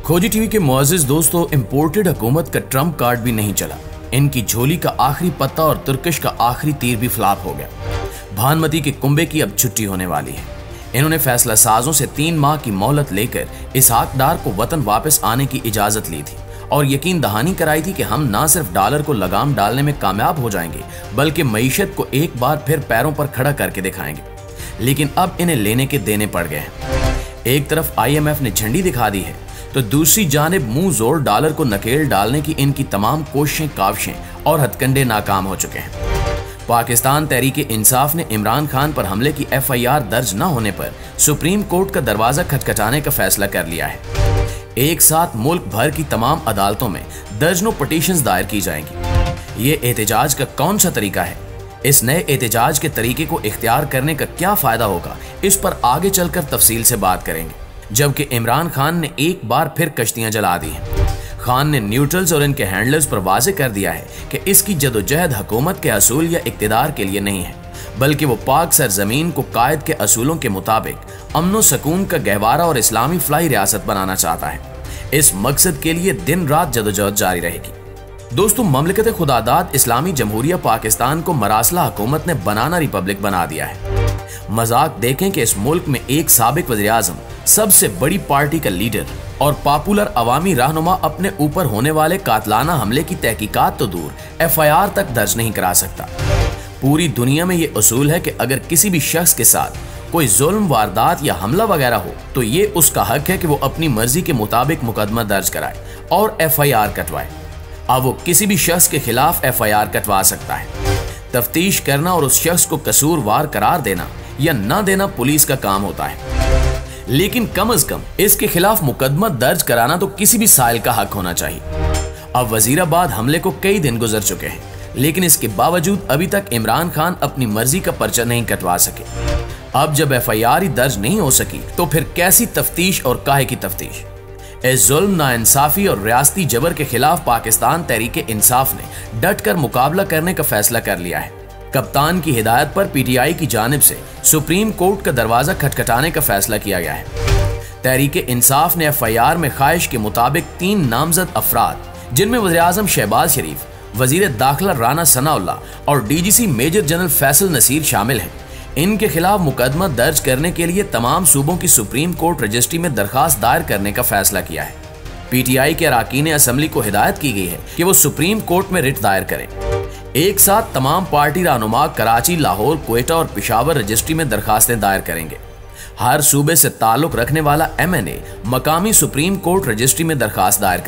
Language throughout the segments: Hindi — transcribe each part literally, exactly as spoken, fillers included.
खोजी टीवी के मुअज़्ज़िज़ दोस्तों, इंपोर्टेड हुकूमत का ट्रम्प कार्ड भी नहीं चला। इनकी झोली का आखिरी पत्ता और तुर्किश का आखिरी तीर भी फ्लॉप हो गया। भानुमती के कुंबे की अब छुट्टी होने वाली है। इन्होंने फैसला साजों से तीन माह की मोहलत लेकर इसहाक डार को वतन वापस आने की इजाजत ली थी और यकीन दहानी कराई थी कि हम ना सिर्फ डॉलर को लगाम डालने में कामयाब हो जाएंगे बल्कि मईशत को एक बार फिर पैरों पर खड़ा करके दिखाएंगे। लेकिन अब इन्हें लेने के देने पड़ गए हैं। एक तरफ आई एम एफ ने झंडी दिखा दी है तो दूसरी जानिब मुंह जोर डॉलर को नकेल डालने की इनकी तमाम कोशिशें, काविशें और हथकंडे नाकाम हो चुके हैं। पाकिस्तान तहरीक इंसाफ ने इमरान खान पर हमले की एफ आई आर दर्ज न होने पर सुप्रीम कोर्ट का दरवाजा खटखटाने का फैसला कर लिया है। एक साथ मुल्क भर की तमाम अदालतों में दर्जनों पिटीशंस दायर की जाएंगी। ये एहतजाज का कौन सा तरीका है? इस नए एहतजाज के तरीके को इख्तियार करने का क्या फायदा होगा, इस पर आगे चलकर तफसील से बात करेंगे। जबकि इमरान खान ने एक बार फिर कश्तियां जला दी हैं। खान ने न्यूट्रल्स और इनके हैंडलर्स पर वाजे कर दिया है कि इसकी जदोजहद हुकूमत के असूल या इक्तिदार के लिए नहीं है, बल्कि वो पाक सरजमीन को कायद के असूलों के मुताबिक अमनो सकून का गहवारा और इस्लामी फलाई रियासत बनाना चाहता है। इस मकसद के लिए दिन रात जदोजहद जारी रहेगी। दोस्तों, ममलिकत खुदादाद इस्लामी जमहूरिया पाकिस्तान को मरासला हुकूमत ने बनाना रिपब्लिक बना दिया है। मजाक देखें कि इस मुल्क में एक साबिक वज़ीर आज़म, सबसे बड़ी पार्टी का लीडर और पॉपुलर अवामी रहनुमा अपने ऊपर होने वाले कातलाना हमले की तहकीकात तो दूर एफ आई आर तक दर्ज नहीं करा सकता। पूरी दुनिया में ये उसूल है कि अगर किसी भी शख्स के साथ कोई जुल्म, वारदात या हमला वगैरह हो तो ये उसका हक है कि वो अपनी मर्जी के मुताबिक मुकदमा दर्ज कराए और एफ आई आर कटवाए। अब वो किसी भी शख्स के खिलाफ एफ आई आर कटवा सकता है। तफ्तीश करना और उस शख्स को कसूरवार करार देना या न देना पुलिस का काम होता है, लेकिन कम अज कम इसके खिलाफ मुकदमा दर्ज कराना तो किसी भी साइल का हक होना चाहिए। अब वजीराबाद हमले को कई दिन गुजर चुके हैं, लेकिन इसके बावजूद अभी तक इमरान खान अपनी मर्जी का पर्चा नहीं कटवा सके। अब जब एफ आई आर ही दर्ज नहीं हो सकी तो फिर कैसी तफ्तीश और काहे की तफ्तीश? इस जुल्म, नाइंसाफी और रियासती जबर के खिलाफ पाकिस्तान तहरीक इंसाफ ने डट कर मुकाबला करने का फैसला कर लिया है। कप्तान की हिदायत पर पी टी आई की जानिब से सुप्रीम कोर्ट का दरवाजा खटखटाने का फैसला किया गया है। तहरीक इंसाफ ने एफ आई आर में ख्वाहिश के मुताबिक तीन नामजद अफराद, जिनमें वज़ीर आज़म शहबाज शरीफ, वजीर दाखिला राना सनाउल्लाह और D G C major general Faisal Naseer शामिल हैं, इनके खिलाफ मुकदमा दर्ज करने के लिए तमाम सूबों की सुप्रीम कोर्ट रजिस्ट्री में दरखास्त दायर करने का फैसला किया है। पी टी आई के अरकान असम्बली को हिदायत की गई है कि वो सुप्रीम कोर्ट में रिट दायर करें। एक साथ तमाम पार्टी रहनुमा कराची, लाहौर, क्वेटा और पेशावर रजिस्ट्री में दरखास्तें दायर करेंगे। हर सूबे से ताल्लुक रखने वाला एम एन ए मकामी सुप्रीम कोर्ट रजिस्ट्री में दरखास्त दायर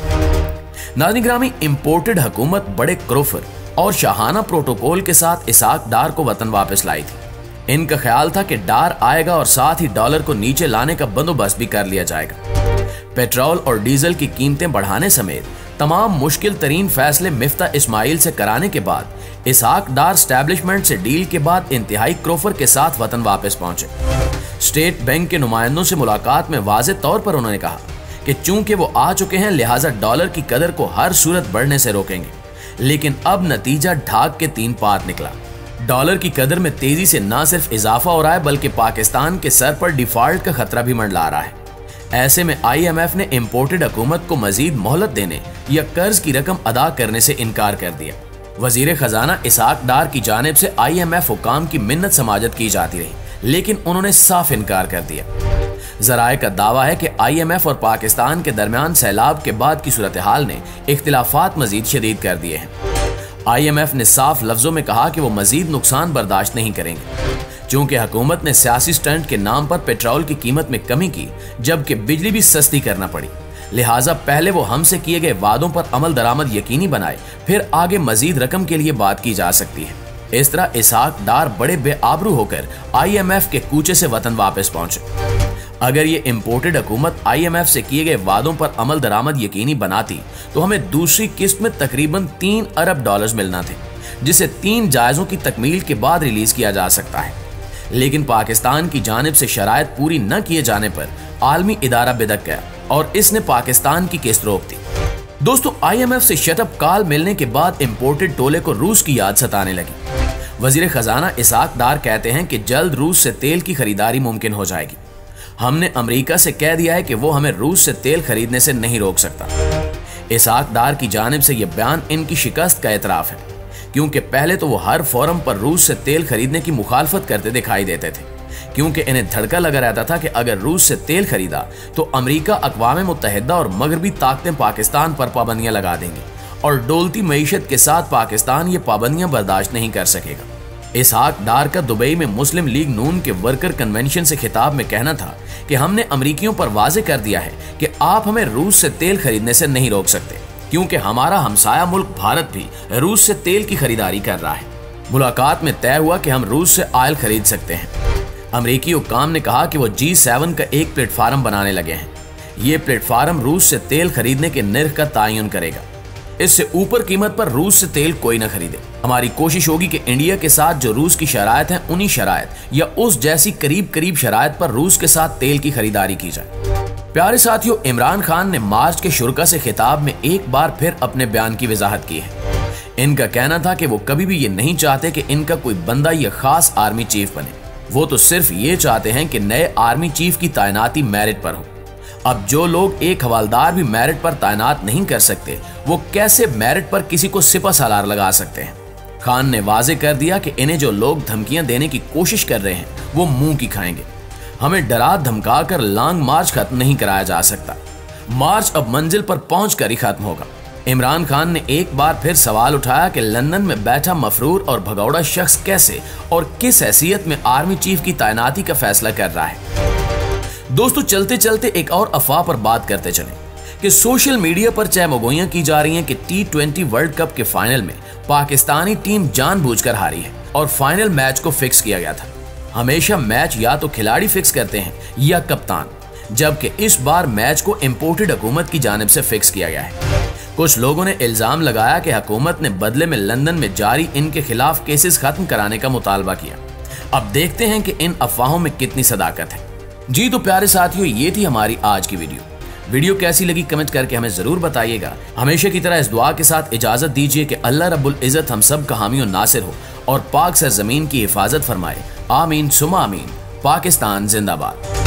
करेगा। नाज़रीन गिरामी, इंपोर्टेड हुकूमत बड़े क्रोफर और शाहाना प्रोटोकॉल के साथ इसहाक डार को वतन वापस लाई थी। इनका ख्याल था कि डार आएगा और साथ ही डॉलर को नीचे लाने का बंदोबस्त भी कर लिया जाएगा। पेट्रोल और डीजल की कीमतें बढ़ाने समेत तमाम मुश्किल तरीन फैसले मिफ्ता इस्माइल से कराने के बाद इसहाक डार स्टैब्लिशमेंट से डील के बाद इंतहाई क्रोफर के साथ वतन वापस पहुंचे। स्टेट बैंक के नुमाइंदों से मुलाकात में वाज़ेह तौर पर उन्होंने कहा कि चूंकि वो आ चुके हैं लिहाजा डॉलर की कदर को हर सूरत बढ़ने से रोकेंगे। लेकिन अब नतीजा ढाक के तीन पात निकला। डॉलर की कदर में तेजी से न सिर्फ इजाफा हो रहा है बल्कि पाकिस्तान के सर पर डिफॉल्ट का खतरा भी मंडरा रहा है। ऐसे में आई एम एफ ने इंपोर्टेड हुकूमत को मजीद मोहलत देने या कर्ज की रकम अदा करने से इनकार कर दिया। वजीर खजाना इसहाक डार की जानिब से आई एम एफ हुकाम की मिन्नत समाजत की जाती रही, लेकिन उन्होंने साफ इनकार कर दिया। जराए का दावा है कि आई एम एफ और पाकिस्तान के दरमियान सैलाब के बाद की सूरत हाल ने इख्तिलाफात मजीद शदीद कर दिए हैं। आई एम एफ ने साफ लफ्जों में कहा कि वो मजीद नुकसान बर्दाश्त नहीं करेंगे। चूंकि हुकूमत ने सियासी स्टंट के नाम पर पेट्रोल की कीमत में कमी की, जबकि बिजली भी सस्ती करना पड़ी, लिहाजा पहले वो हमसे किए गए वादों पर अमल दरामद यकीनी बनाए, फिर आगे मजीद रकम के लिए बात की जा सकती है। इस तरह इसहाक डार बड़े बेआबरू होकर आई एम एफ के कूचे से वतन वापस पहुंचे। अगर ये इंपोर्टेड हुकूमत आई एम एफ से किए गए वादों पर अमल दरामद यकीनी बनाती तो हमें दूसरी किस्त में तकरीबन तीन अरब डॉलर्स मिलना थे, जिसे तीन जायजों की तकमील के बाद रिलीज किया जा सकता है। लेकिन पाकिस्तान की जानिब से शराइत पूरी न किए जाने पर आलमी इदारा बिदक गया और इसने पाकिस्तान की किस्त रोक दी। दोस्तों, आई एम एफ से शटअप कॉल मिलने के बाद इंपोर्टेड टोले को रूस की याद सताने लगी। वजीर खजाना इसहाक डार कहते हैं कि जल्द रूस से तेल की खरीदारी मुमकिन हो जाएगी। हमने अमेरिका से कह दिया है कि वो हमें रूस से तेल खरीदने से नहीं रोक सकता। इसहाक डार की जानिब से यह बयान इनकी शिकस्त का एतराफ है, क्योंकि पहले तो वो हर फोरम पर रूस से तेल खरीदने की मुखालफत करते दिखाई देते थे, क्योंकि इन्हें धड़का लगा रहता था कि अगर रूस से तेल खरीदा तो अमेरिका, अक़वाम मुत्तहिदा और मगरबी ताकतें पाकिस्तान पर पाबंदियां लगा देंगी और डोलती मईशत के साथ पाकिस्तान ये पाबंदियां बर्दाश्त नहीं कर सकेगा। इसहाक डार का दुबई में मुस्लिम लीग नून के वर्कर कन्वेंशन से खिताब में कहना था कि हमने अमरीकियों पर वाजे कर दिया है कि आप हमें रूस से तेल खरीदने से नहीं रोक सकते, क्योंकि हमारा हमसाया मुल्क भारत भी रूस से तेल की खरीदारी कर रहा है। मुलाकात में तय हुआ कि हम रूस से ऑयल खरीद सकते हैं। अमरीकी हुक्काम ने कहा कि वो जी सेवन का एक प्लेटफार्म बनाने लगे हैं। ये प्लेटफार्म रूस से तेल खरीदने के निर्ख का तयन करेगा। इससे ऊपर कीमत पर रूस से तेल कोई ना खरीदे। हमारी कोशिश होगी कि इंडिया के साथ जो रूस की शराइत है, उन्हीं शराइत या उस जैसी करीब करीब शराइत पर रूस के साथ तेल की खरीदारी की जाए। प्यारे साथियों, इमरान खान ने मार्च के शुरा से खिताब में एक बार फिर अपने बयान की वजाहत की है। इनका कहना था कि वो कभी भी ये नहीं चाहते कि इनका कोई बंदा या खास आर्मी चीफ बने। वो तो सिर्फ ये चाहते हैं कि नए आर्मी चीफ की तैनाती मेरिट पर हो। अब जो लोग एक हवालदार भी मेरिट पर तैनात नहीं कर सकते, वो कैसे मेरिट पर किसी को सिपा सालार लगा सकते हैं। खान ने वाजे कर दिया कि इन्हें जो लोग धमकियां देने की कोशिश कर रहे हैं वो मुंह की खाएंगे। हमें डरा धमका कर लॉन्ग मार्च खत्म नहीं कराया जा सकता। मार्च अब मंजिल पर पहुंच कर ही खत्म होगा। इमरान खान ने एक बार फिर सवाल उठाया कि लंदन में बैठा मफरूर और भगौड़ा शख्स कैसे और किस हैसियत में आर्मी चीफ की तैनाती का फैसला कर रहा है। दोस्तों, चलते चलते एक और अफवाह पर बात करते चलें कि सोशल मीडिया पर चहमगोइयां की जा रही हैं कि टी ट्वेंटी वर्ल्ड कप के फाइनल में पाकिस्तानी टीम जानबूझकर हारी है और फाइनल मैच को फिक्स किया गया था। हमेशा मैच या तो खिलाड़ी फिक्स करते हैं या कप्तान, जबकि इस बार मैच को इंपोर्टेड हुकूमत की जानिब से फिक्स किया गया है। कुछ लोगों ने इल्जाम लगाया कि हुकूमत ने बदले में लंदन में जारी इनके खिलाफ केसेस खत्म कराने का मुतालबा किया। अब देखते हैं कि इन अफवाहों में कितनी सदाकत है। जी तो प्यारे साथियों, ये थी हमारी आज की वीडियो। वीडियो कैसी लगी कमेंट करके हमें जरूर बताइएगा। हमेशा की तरह इस दुआ के साथ इजाजत दीजिए कि अल्लाह रब्बुल इज्जत हम सब का हामी और नासिर हो और पाक सरजमीन की हिफाजत फरमाए। आमीन सुमा आमीन। पाकिस्तान जिंदाबाद।